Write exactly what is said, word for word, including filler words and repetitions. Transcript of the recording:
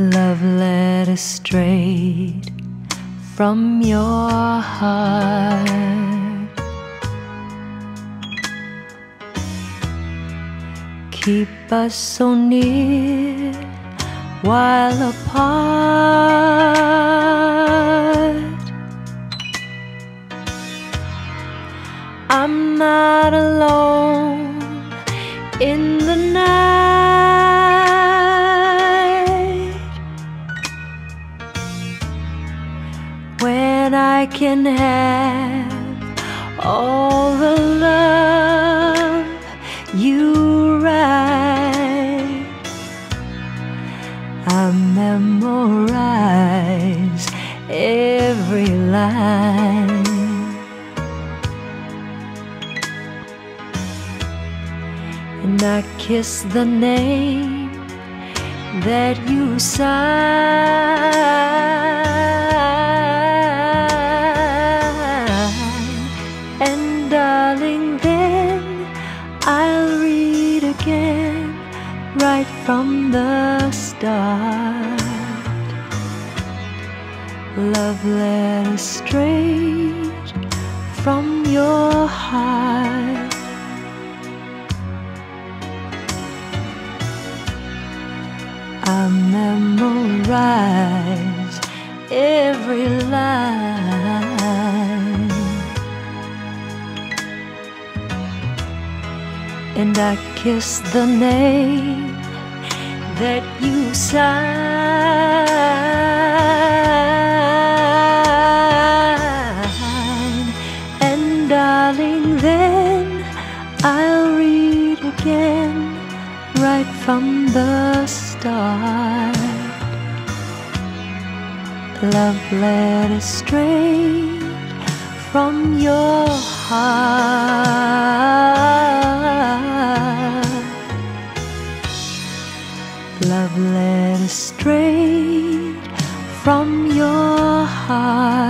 Love letter straight from your heart. Keep us so near while apart. I'm not alone in the night when I can have all the love you write. I memorize every line, and I kiss the name that you sign. And darling, then I'll read again right from the start. Love letter straight from your heart. I memorize every line, and I kiss the name that you sign. And darling, then I'll read again right from the start. Love letter straight from your heart. Love letter straight from your heart.